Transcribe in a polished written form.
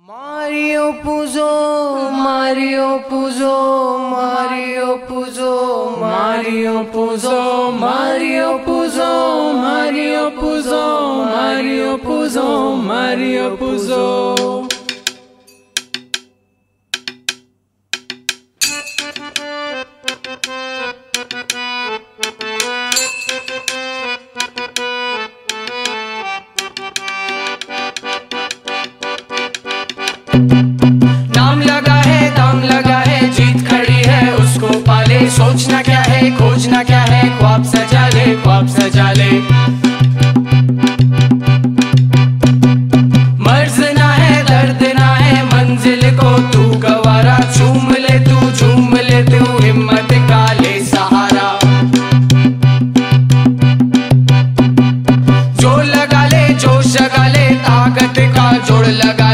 Mario Puzo, Mario Puzo, Mario Puzo, Mario Puzo, Mario Puzo, Mario Puzo, Mario Puzo, Mario Puzo. नाम लगा है जीत खड़ी है उसको पाले। सोचना क्या है खोजना क्या है ख्वाब सजा ले, ख्वाब सजा ले। मर्ज ना है दर्द ना है मंजिल को तू गवारा। झूम ले तू हिम्मत का ले सहारा। जोश लगा ले ताकत का जोड़ लगा